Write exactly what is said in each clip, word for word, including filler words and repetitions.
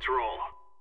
Let's roll.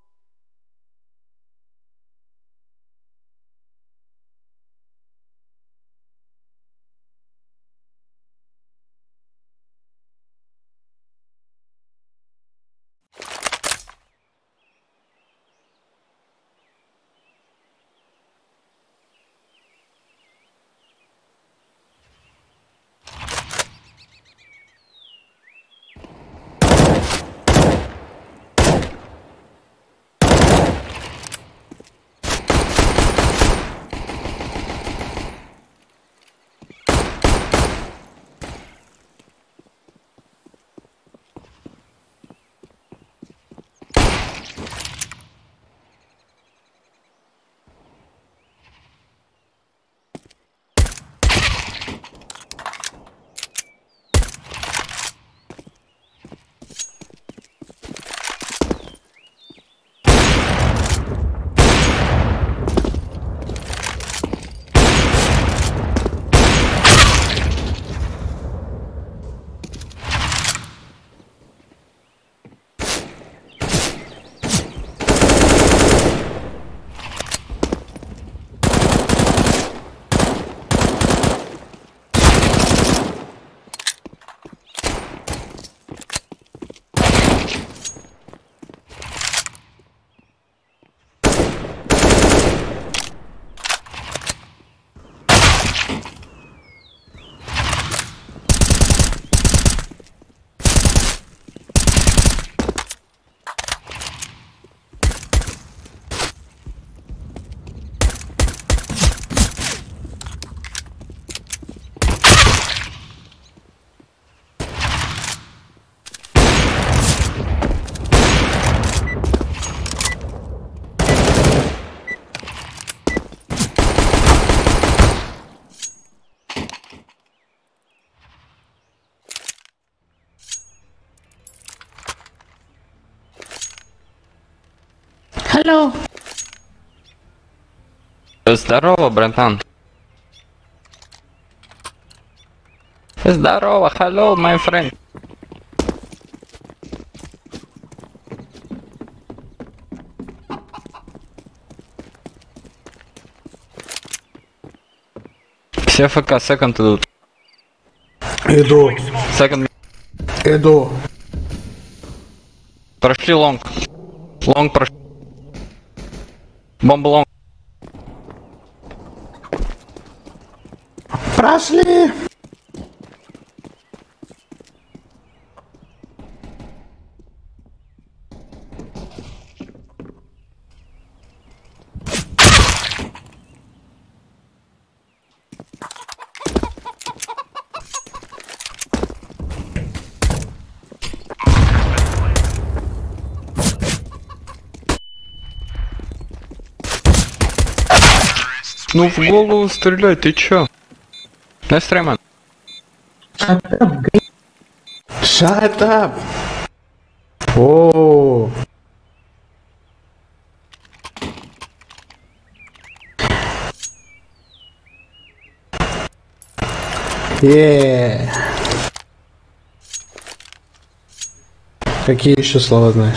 Алло. Здорово, братан. Здорово, hello, my friend. Все ФК, секонд идут. Иду. Секонд. Иду. Прошли лонг. Лонг прошли. Бомба лонг. Прошли. Ну в голову стреляй, ты чё? Настройман. Shut up. О. Е. Какие еще слова знаешь?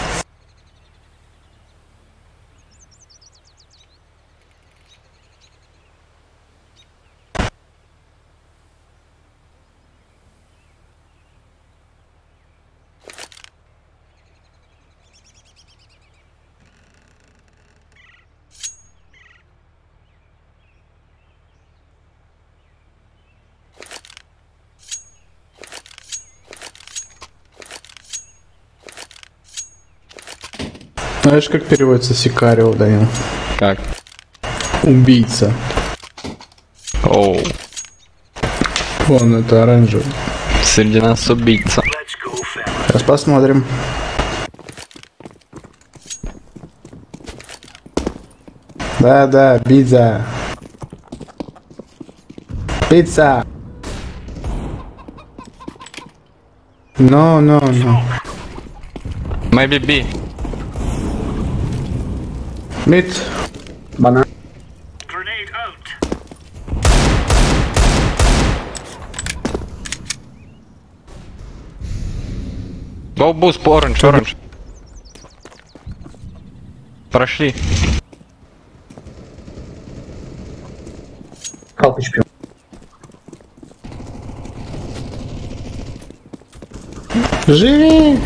Знаешь, как переводится сикарио, Данил? Как? Убийца. Оу. Вон, это оранжевый. Среди нас убийца. Сейчас посмотрим. Да-да, пицца. Пицца. No, no, no. Maybe B. Mid. Banana. Grenade out. Go boost, orange, orange. Прошли. Халпыч пьем. Живи!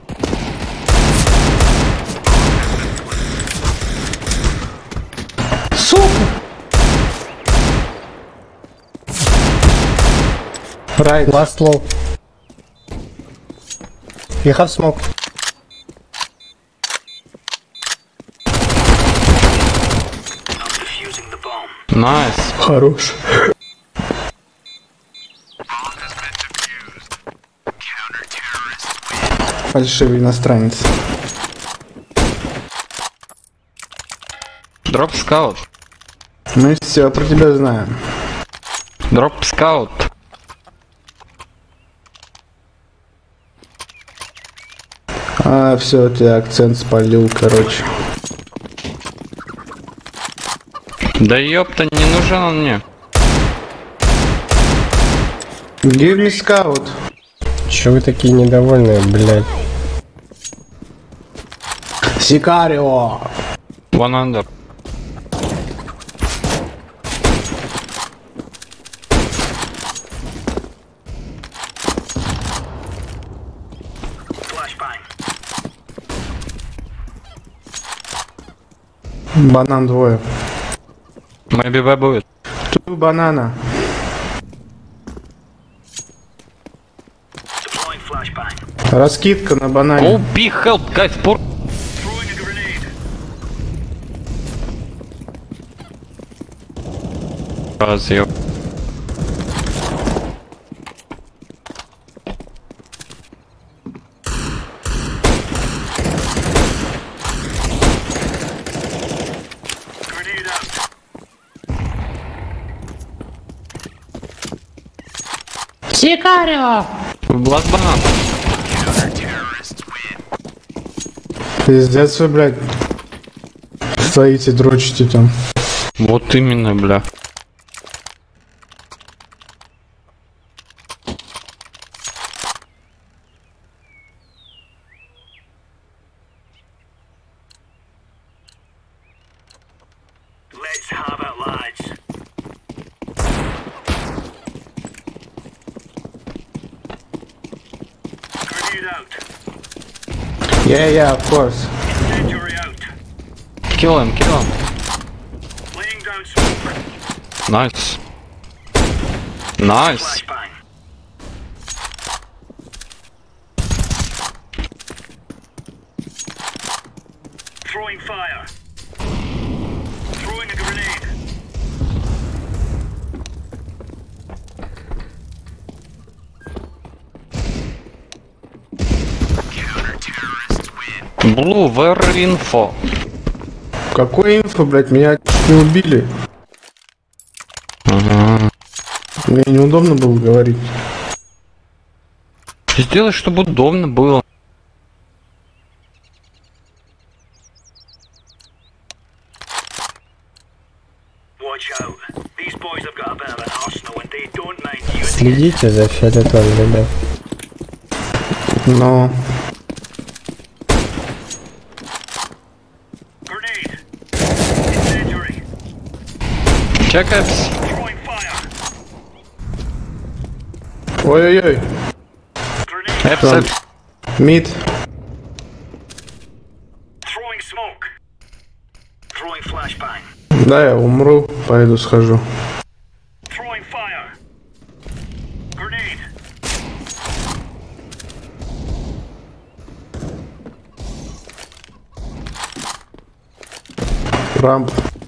Сука! Right. Last low. You have smoke. Defusing the bomb. Найс. Хорош. Фальшивый иностранец. Дроп скаут. Мы все про тебя знаем. Дроп скаут. А, все, ты акцент спалил, короче. Да ёпта, не нужен он мне. Give me scout. Че вы такие недовольные, блядь? Сикарио. One under. Flashbang. Банан двое. Maybe B будет. Ту банана. Deploying flashbang. Раскидка на Oh, банане. big help, guys, poor. Throwing a grenade. Разъёб. Grenade out. Сикарио! Ласт банан. Пиздец вы, блядь. Стоите, дрочите там. Вот именно, бля. Let's have it, lads. Grenade out. Yeah, yeah, of course. Incendiary out. Kill him, kill him. Laying down smoke. Nice. Nice. Flashbang. Throwing fire. Throwing a grenade. Blue, where info? Какой инфо, блядь, меня чуть не убили. Ага. Мне неудобно было говорить. Сделай, чтобы удобно было. Watch out. These boys have got a bit of an arsenal and they don't mind you. Следите за фиолетовым, ребят. Но... Grenade. Incendiary. Check apps. Throwing fire. Ой-ой-ой. Grenade. Apps, Там. apps. Мид. Throwing smoke. Throwing flashbang. Да, я умру, пойду схожу. Throwing fire. Grenade. Рамп.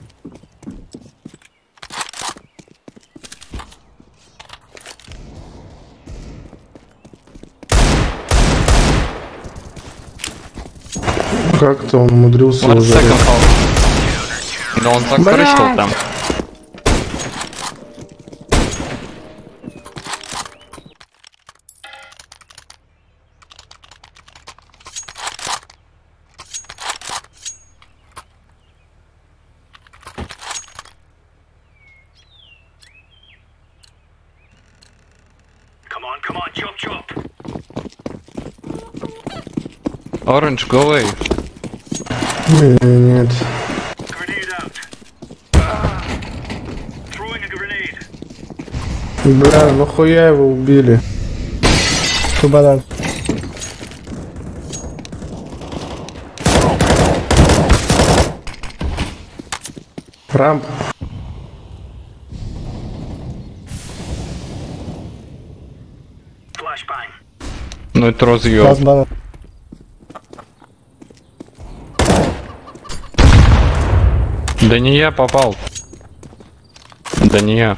Как-то он умудрился One уже. second house. Да он закрысил там. Come on, come on, chop chop. Orange, go away. Не, нет. Grenade out. Throwing a grenade. Бля, нахуя его убили? Тут банан. Рамп. Flashbang. Ну это Лаз разъёб. банан. Да не я попал. Да не я.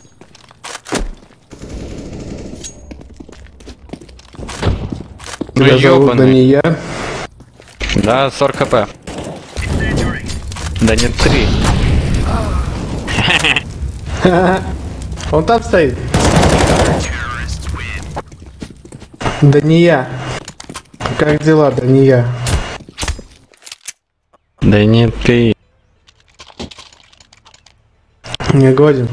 Ну Тебя зовут ёбаный. Дания. Да, сорок хп. Incendiary. Да не три. Он там стоит. Дания. Как дела, Дания? Да не ты. Не годен.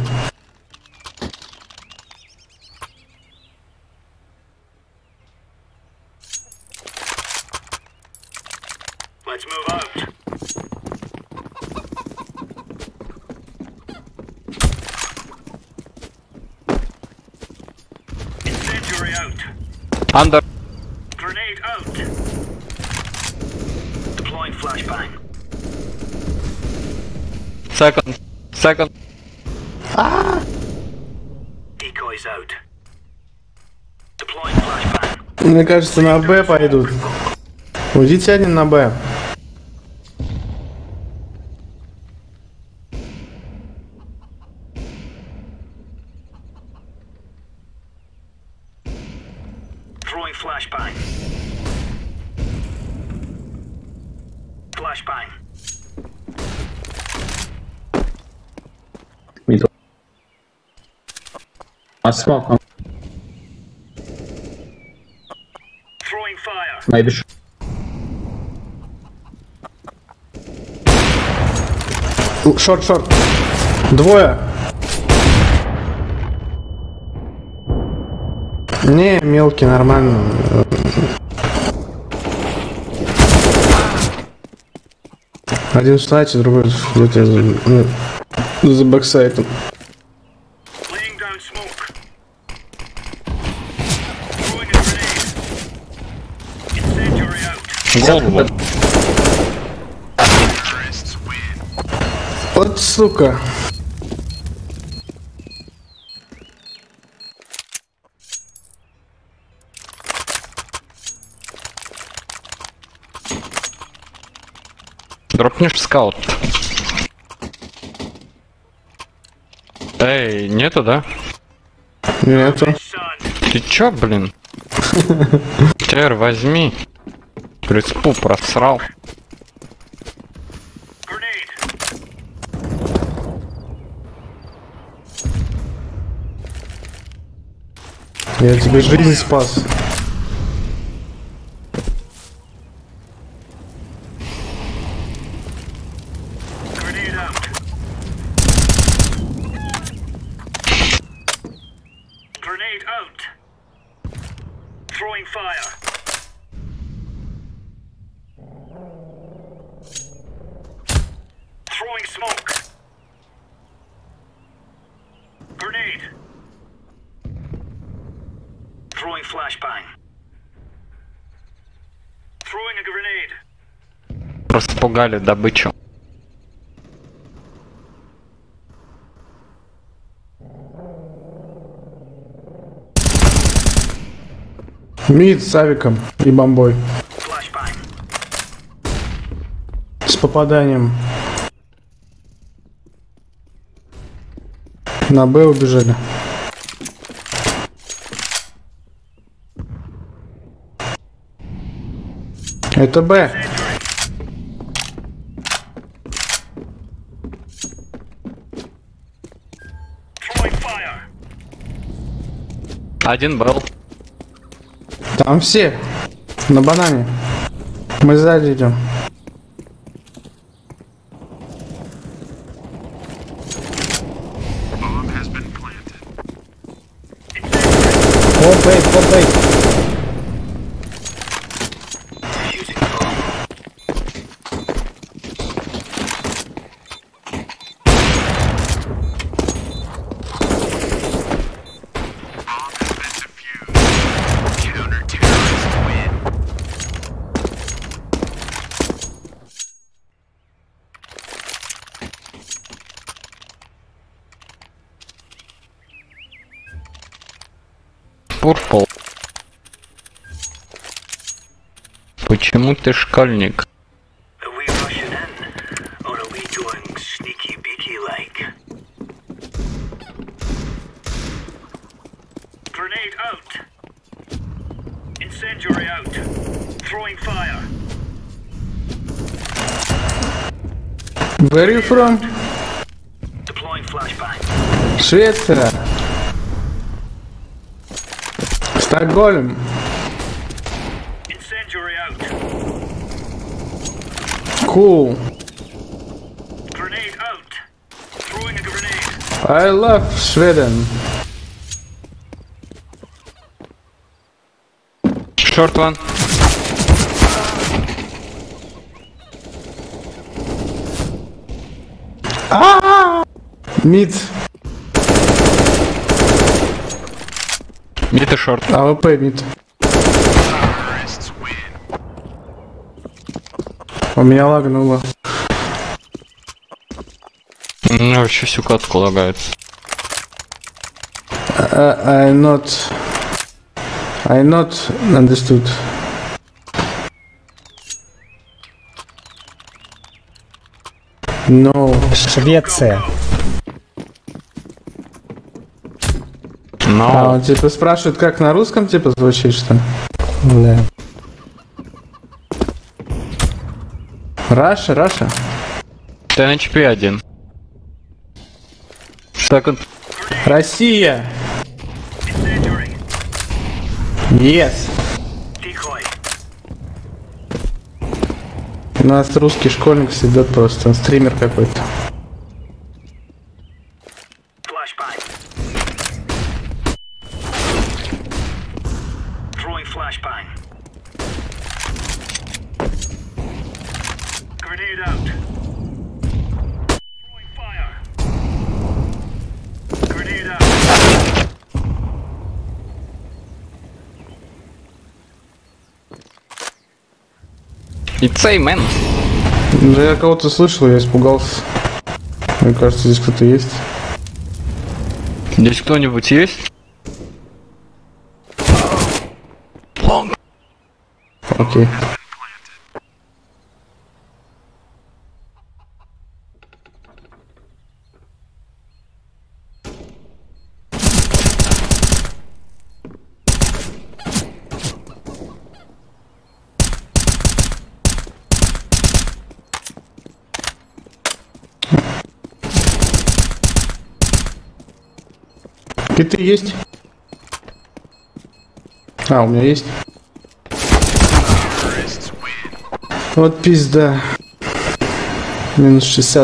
Let's move out. Incendiary out. Андер. Grenade out. Deploying flashbang. Секонд. Секонд. Decoys out. Deploying flashbang. Мне кажется, на Б пойдут. Уйдите один на Б. Throwing flashbang. Flashbang. Middle. I smoke on. Throwing fire. Maybe. Sh- Л- Шорт, шорт. Двое. Не, мелкий, нормально. Один в сайте, другой где-то за, ну, за бэксайтом. Laying down smoke. Throwing a grenade. Incendiary out. Голову. Вот сука. Дропнешь скаут. Эй, нету, да? Нету. Son. Ты чё, блин? Тер, возьми. Приспу просрал. Grenade. Я тебе жизнь спас. Grenade out. Grenade out. Throwing fire. Throwing smoke. Grenade. Throwing flashbang. Throwing a grenade. Просто пугали добычу. Мид с авиком и бомбой. Flashbang. С попаданием. На Б убежали. Это Б. Throwing fire. Один был. Там все. На банане. Мы сзади идем. Фор бейт, фор бейт. Purple. Почему ты школьник? Are we rushing in? Or are we going sneaky beaky like? Grenade out. Incendiary out. Throwing fire. Where are you from? Deploying flashbang. Швеция. Стокгольм. Incendiary out. Cool. Grenade out. Throwing a grenade. I love Sweden. Short one. Мид. Mid и short. АВП мид. У меня лагнуло. У меня вообще всю катку лагается. Uh, I not... I not understood. No. Швеция. А Но он типа спрашивает, как на русском типа звучит, что ли? Да. Раша, Раша. ты на ЧП один. Second. Россия. Incendiary. Yes. Decoy. У нас русский школьник сидит просто, он стример какой-то. Flashbang. Throwing flashbang. Grenade out. Throwing fire. Grenade out. It's a man. Да я кого-то слышал, я испугался. Мне кажется, здесь кто-то есть. Здесь кто-нибудь есть? Long. Окей. Киты есть? А, у меня есть. Вот пизда. Минус шестьдесят.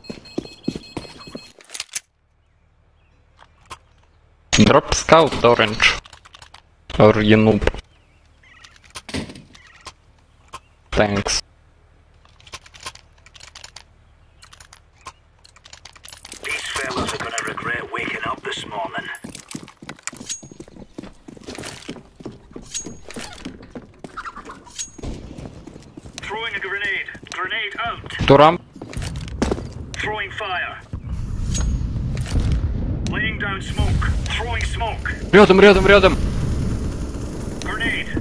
Drop scout orange. Or you noob. Thanks. These fellas are gonna regret waking up this morning. Throwing a grenade. Grenade out. Турам. Throwing fire. Laying down smoke. Throwing smoke. Рядом, рядом, рядом. Grenade.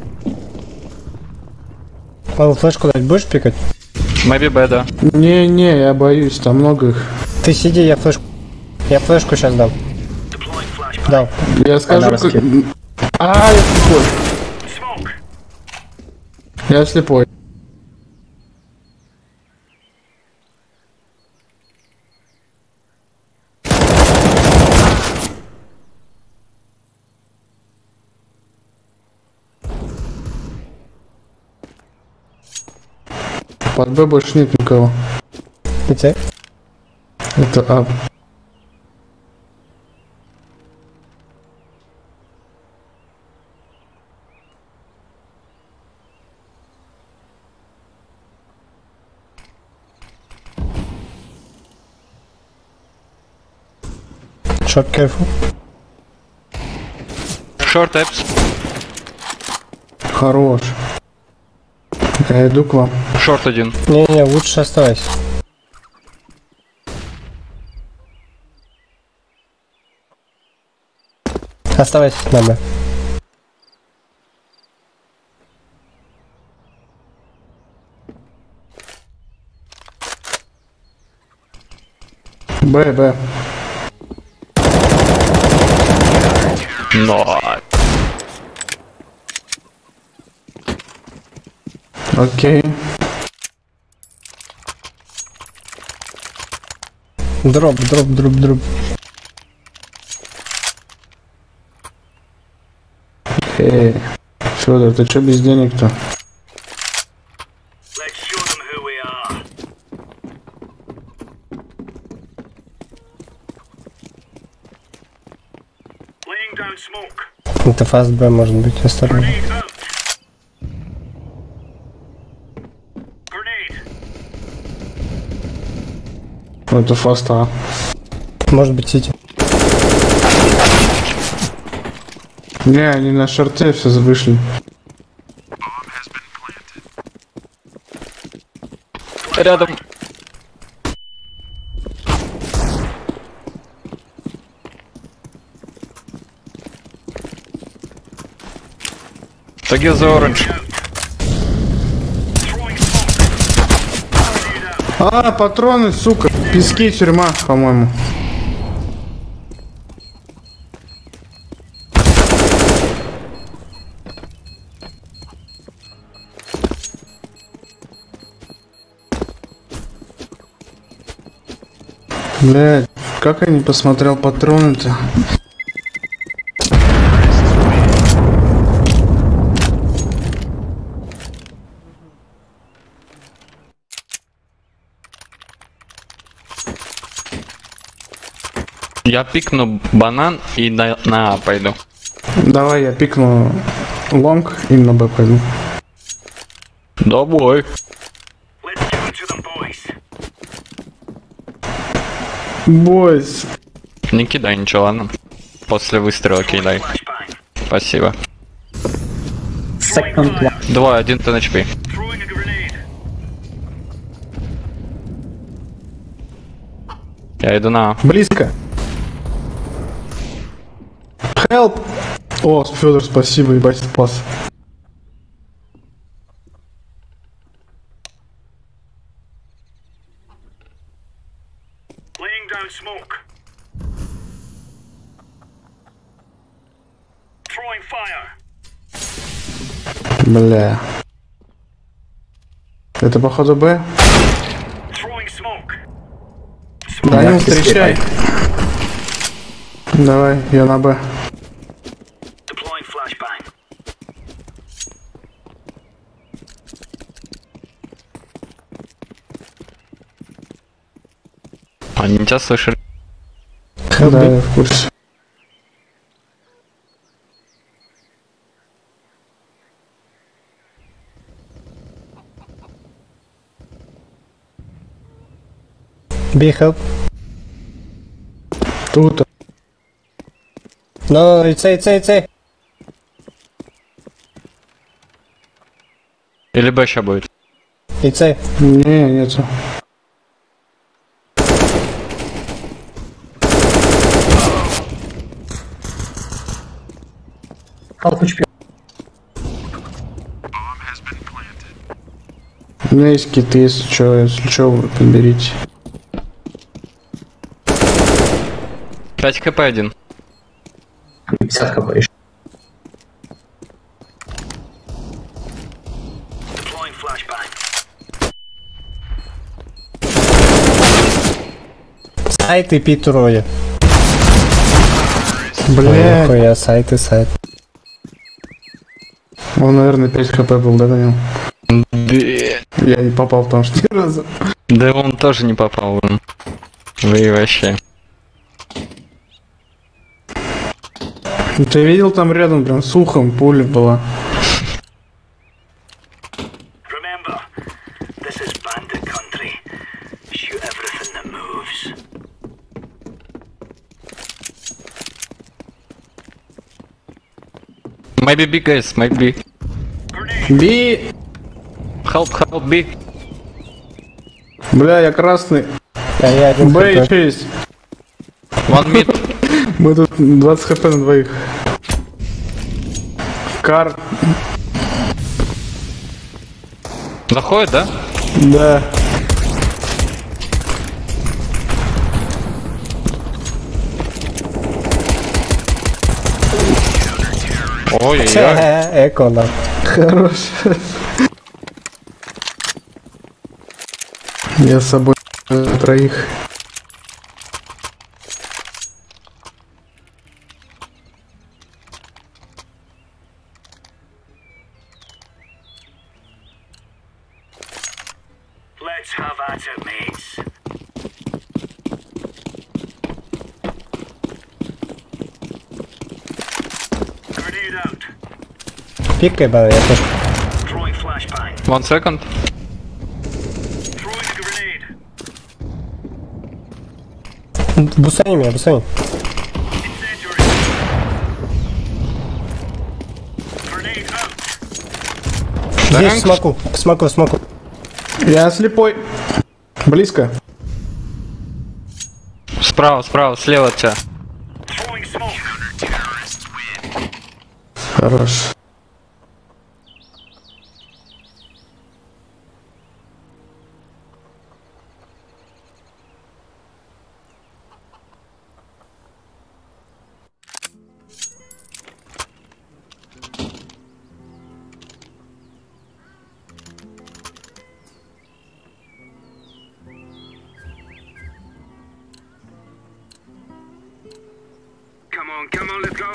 Павел, флешку дать будешь пикать? Maybe better. Не-не, я боюсь, там много их. Ты сиди, я флешку... Я флешку сейчас дам. Deploying flashbang. Дал. Я скажу, как... Подарки. А, я слепой. Smoke. Я слепой. Под Б больше нет никого. Где? Это А. Short careful. Short apps. Хорош. Я иду к вам. Short один. Не-не, лучше оставайся. Оставайся с нами. Б, Б. Но. Окей. Дроп, дроп, дроп, дроп. Эй, Федор, ты чё без денег-то? Let's show them who we are. Laying down smoke. Это фаст Б может быть, осторожно. Grenade out. Grenade. Ну, это фаста. Может быть сити. Не, они на шорте все вышли. Рядом. Таги за оранж. Throwing smoke. Grenade out. А, патроны, сука. Пески, тюрьма, по-моему. Блядь, как я не посмотрел патроны-то? Я пикну банан и на, на А пойду. Давай я пикну лонг и на Б пойду. Давай. Let's give it to them, boys. Бойс. Не кидай ничего, ладно? После выстрела кидай. Flashbang. Спасибо. Throwing fire. Два, один ТНЧП. Throwing a grenade. Я иду на А. Близко. Help. О, Федор, спасибо, ебать, спас. Laying down smoke. Throwing fire. Бля. Это походу Б? Throwing smoke. Данил, встречай. Давай, я на Б. Deploying flashbang. Они тебя слышали. Да, я в курсе. Be help. Тут. No, it's A, it's A, it's A. Или Б сейчас будет. It's A. Не, нету. У меня есть киты, если что, если что, вы подберите. пять хп один. пятьдесят хп еще. Deploying flashbang. Сайт и пи трое. Бля, Хуя, сайт и сайт. он, наверное, пять хп был, да, Данил? Да, Я не попал в том, что ни разу. да он тоже не попал. блин. Вы вообще. Ты видел там рядом, прям с ухом пуля была. Remember, this is bandit country. Shoot everything that moves. Maybe B, guys, maybe. Grenade. Би! Help, help, B. Бля, я красный. А я один Б хп. еще есть. One mid. Мы тут двадцать хп на двоих. Кар. Заходит, да? Да. Ой-ой-ой. Эко нам. Хорош. Я с собой на троих. Let's have at it, mates. Grenade out. Пикай, бан, я тоже. Throwing flashbang. One second. Throwing a grenade. Бусани меня, бусани. Incendiary. Grenade out. Здесь Thanks. смоку, смоку, смоку. Я слепой. Близко. Справа, справа, слева от тебя. Throwing smoke. Хорош. Come on, come on, let's go.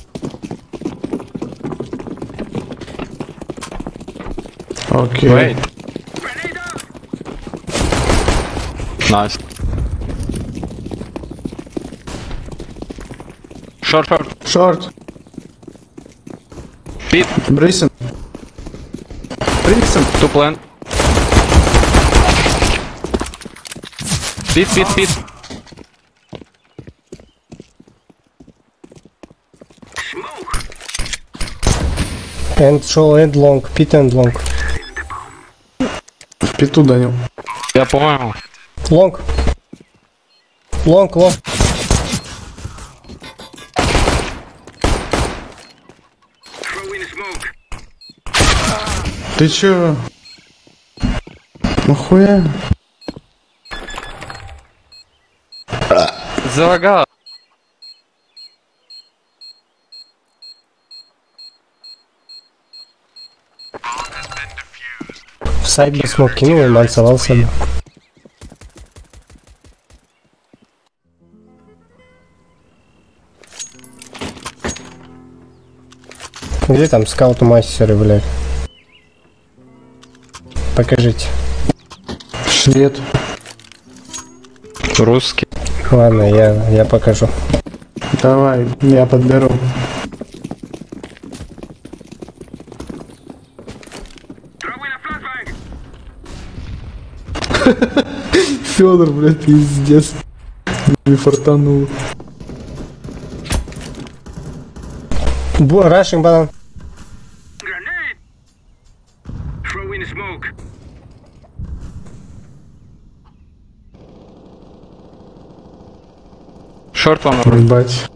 Окей. Wait. Grenade out. Nice. Short, short. Шорт. Pit. Брисен. Брисен. Two plant. Pit, pit, pit. Smoke. And show and long, pit and long. В питу, Данил. Я понял. Лонг. Лонг, лонг. Throwing smoke. Ты чё? Нахуя? Залагал. В сайт бы смог кинул и мансовался бы. Где там скаут-мастеры, блядь? Покажите. Швед. Русский. Ладно, я, я покажу. Давай, я подберу. Throwing a flashbang. Федор, блядь, пиздец. Не фартанул. Бу- Рашинг банан. Grenade. Throwing smoke. Short one. Ебать.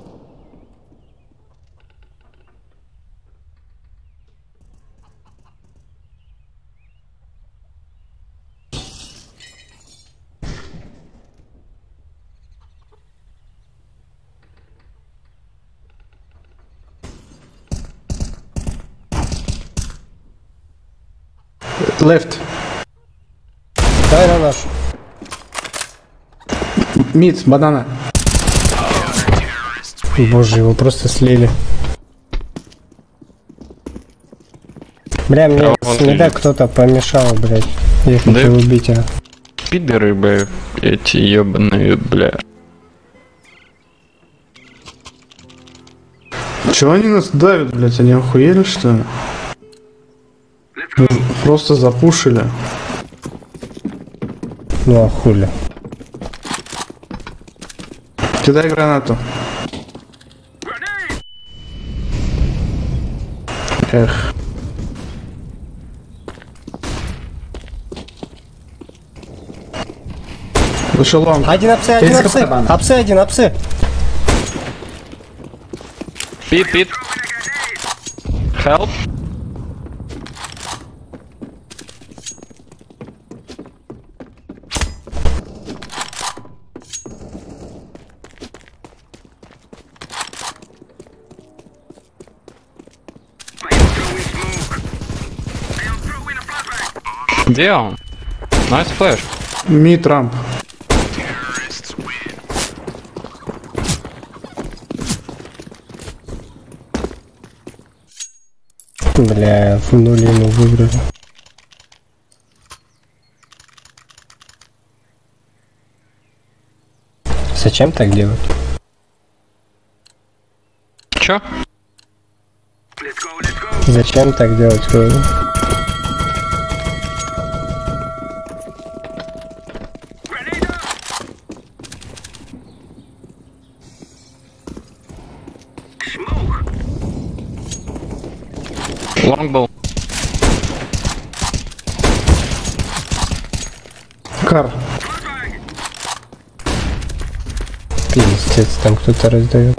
Left. Дай на наш. Мид, банана. Боже, его просто слили. Бля, мне А с вот меда и- кто-то помешал, блядь. Я Да. хотел убить его. Пидоры, бля, эти ебаные, бля. Чего они нас давят, блядь? Они охуели, что ли? Let's go. Просто запушили. Ну а хули. Кидай гранату. Grenade. Эх. Вышел лонг. Один апсы, один апсы. Апсы один, апсы. Пит, пит. Help. Где он? Найс флэш. Мид рамп. Бля, в нулину выиграли. Зачем так делать? Чё? Зачем так делать, Рони? Лонг был. Кар. Пиздец, там кто-то раздает.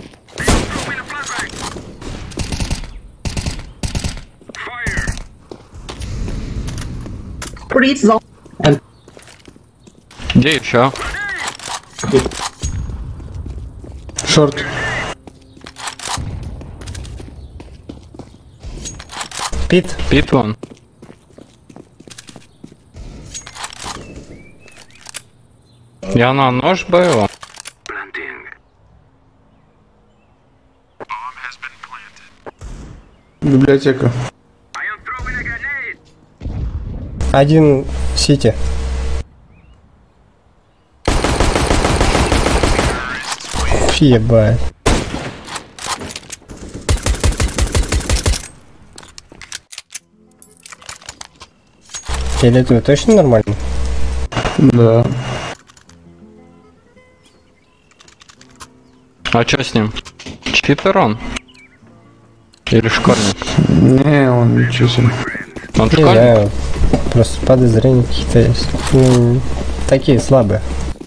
Freeze zone. And Где еще? Шорт. Пит. Пит вон. Я на нож был. Библиотека. Один в сити. Ебать. Фиолетовый точно нормально? Да. А чё с ним? Читер он? Или школьник? Не, он ничего себе. Он Не школьник? знаю. Просто подозрения какие-то есть. Ну, такие слабые.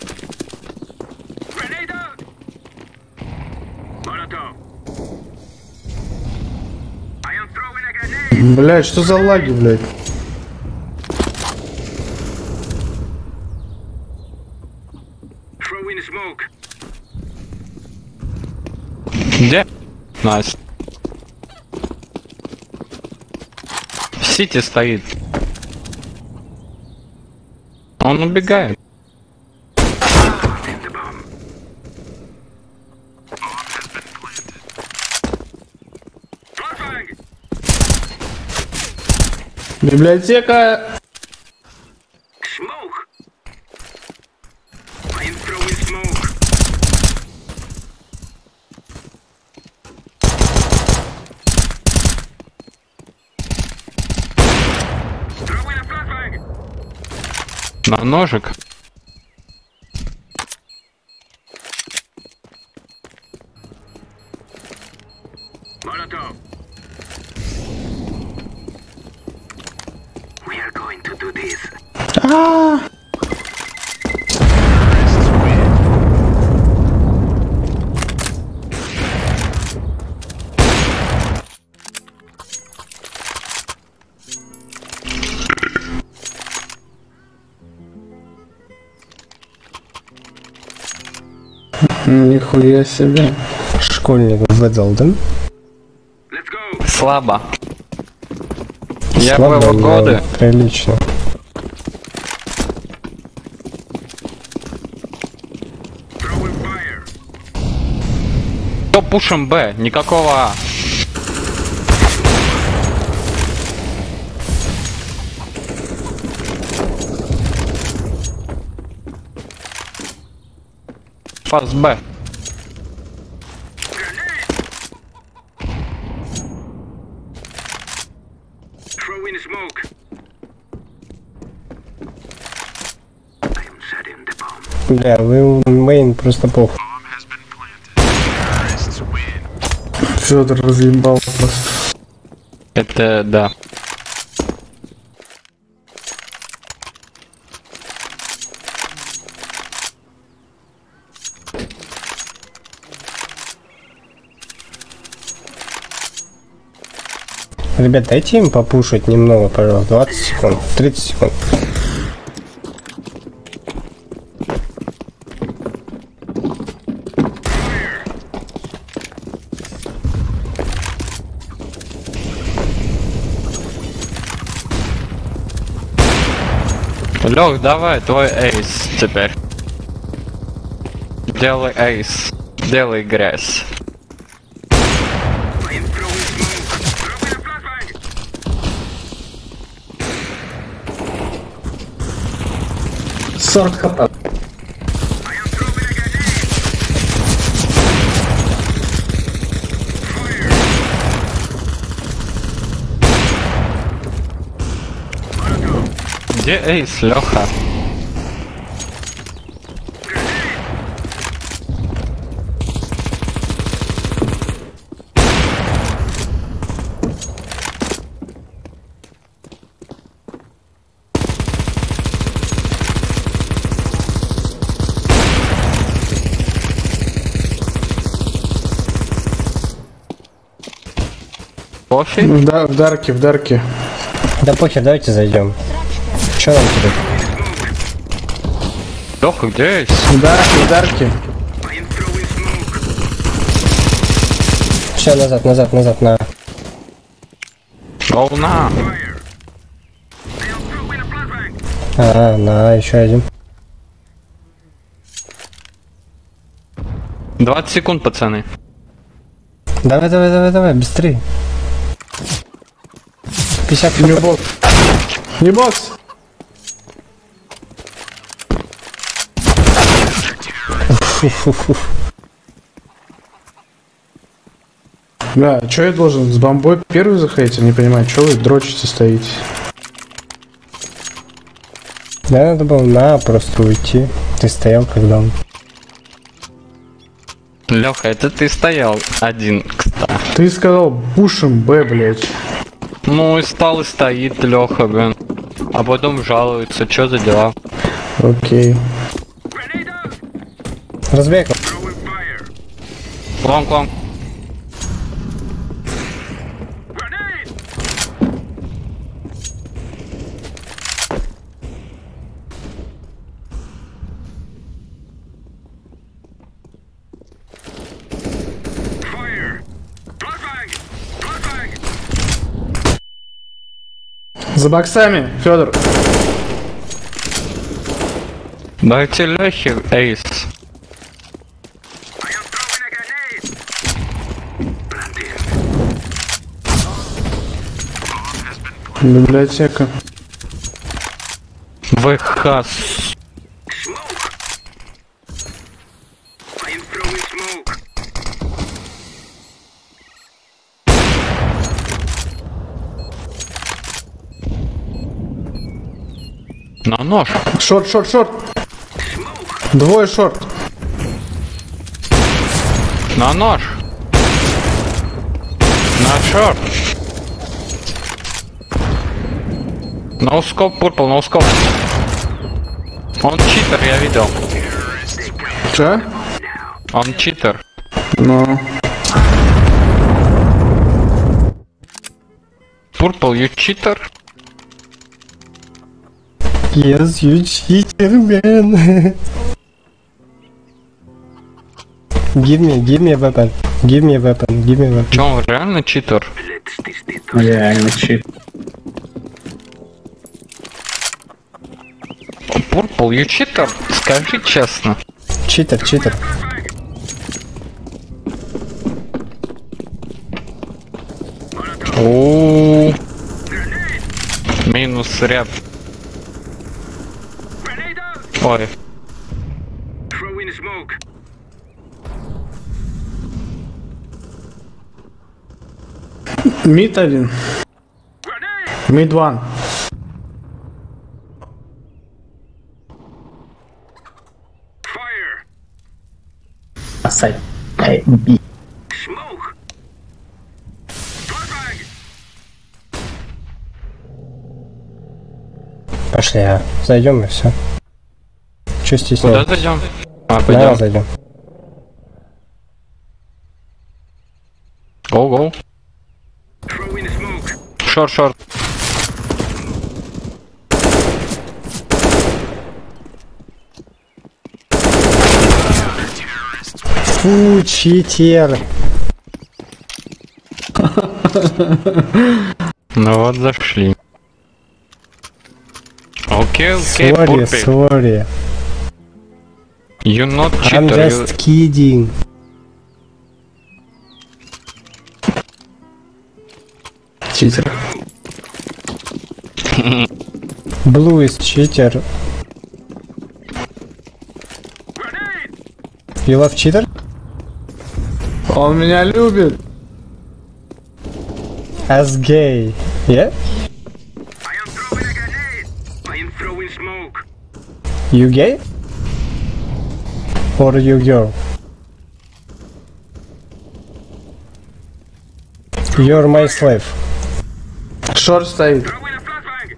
Блять, что за лаги, блять? Где? Найс. В сити стоит. Он убегает. Библиотека. На ножик. Нихуя себе. Школьник выдал, да? Слабо. Я Слабо, в его но годы. прилично. То пушим Б, никакого А. Фас Б. Бля, вы мейн просто пох. Федор разъебал просто. Это да. Ребят, дайте им попушить немного, пожалуйста. двадцать секунд, тридцать секунд. Лёх, давай, твой эйс теперь. Делай эйс. Делай грязь. сорок хп. Где эйс, Лёха? Кофе? В, да, в дарке, в дарке. Да похер, давайте зайдем. Че нам тебе? Лёха, где эйс? В дарке, в дарке. Все, назад, назад, назад, на. Волна. А, на, еще один. двадцать секунд, пацаны. Давай, давай, давай, давай, быстрее. пятьдесят Не хп. бокс. Не бокс. Фу-фу-фу. Да, что я должен с бомбой первый заходить? Я не понимаю, что вы дрочите стоите? Да, надо было на просто уйти. Ты стоял когда он. Лёха, это ты стоял один, кстати. Ты сказал пушим Б, блядь. Ну и стал и стоит Лёха, блин. А потом жалуется, чё за дела? Окей. Разбегал. Лонг, лонг. За боксами, Федор. Дайте Лёхе эйс. Библиотека. ВХ. На нож. Шорт, шорт, шорт. Двое шорт. На нож. На шорт. Ноускоп, пурпл, ноускоп. Он читер, я видел. Че? Он читер. Ну. Purple, you cheater? Yes, you cheater, man. Give me, give me a weapon. Give me a weapon, give me a weapon. Чё, он реально читер? Реально чит. Purple, you cheater? Скажи честно. Читер, читер. Ооо. Минус ряд. Ой. Мид один. Мид ван. Сайт. Эй, би. Пошли, а. Зайдем и все. Че Куда стесняться? зайдем? А, Давай пойдем. зайдем. Гоу, гоу. Шорт, шорт. Фу, читер. Ну вот, зашли. Okay, okay, Sorry, Purple. sorry. You not I'm cheater. You... just kidding. Читер. Blue is cheater. You love cheater? Он меня любит. As gay. Yeah? I am throwing a grenade. I am throwing smoke. You gay? Or you girl? You're my slave. Шорт стоит. Throwing a flashbang.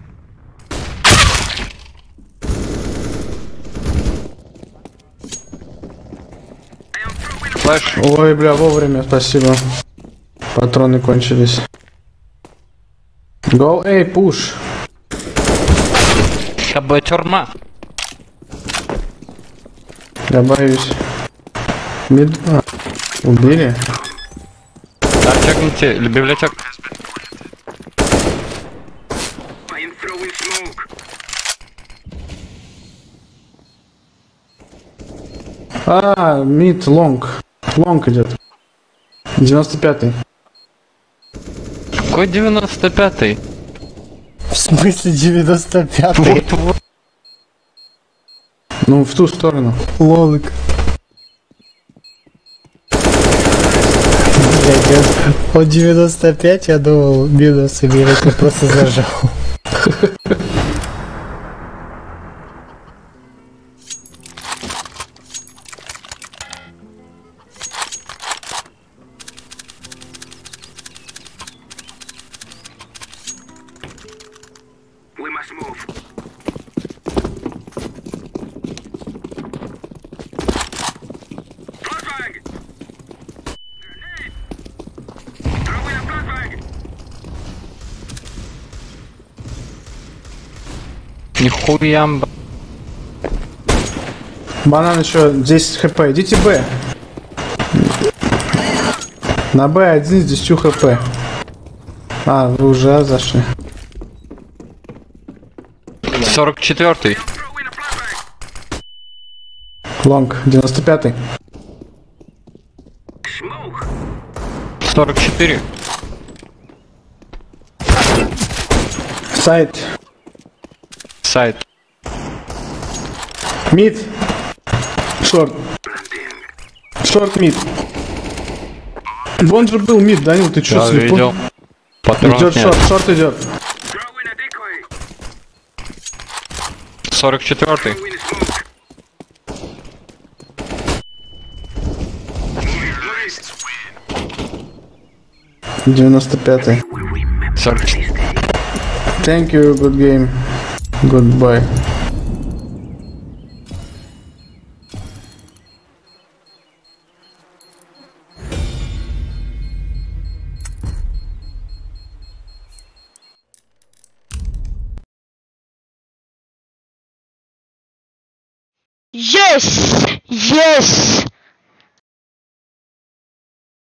I am throwing a Флэш. Ой, бля, вовремя, спасибо. Патроны кончились. Go A, push. Шаба тюрьма. Я боюсь. Мид... а, убили? Да, чекните, библиотек. I am throwing smoke. А, мид, лонг. Лонг идет. девяносто пятый. Какой девяносто пятый? В смысле девяносто пятый? Вот, вот. Ну, в ту сторону. Лолик. Блядь, он девяносто пять, я думал, минус имеет, я просто зажал. We must move. Flashbang. Grenade. Throwing a flashbang. Нихуя. б- Банан еще десять хп. Идите Б. На Б один с десятью хп. А, вы уже зашли. сорок четвёртый. Throwing a flashbang. Лонг, девяносто пятый. Smoke. сорок четыре. Сайт. Сайт. Мид. Шорт. Шорт мид. Вон же был мид, Данил, ты чё, Я слепой? видел. Патронов Идет нет. шорт, шорт идет. Throwing a decoy. сорок четвёртый. Throwing a smoke. девяносто пятый. сорок четыре. Thank you, good game. Goodbye. Yes! Yes!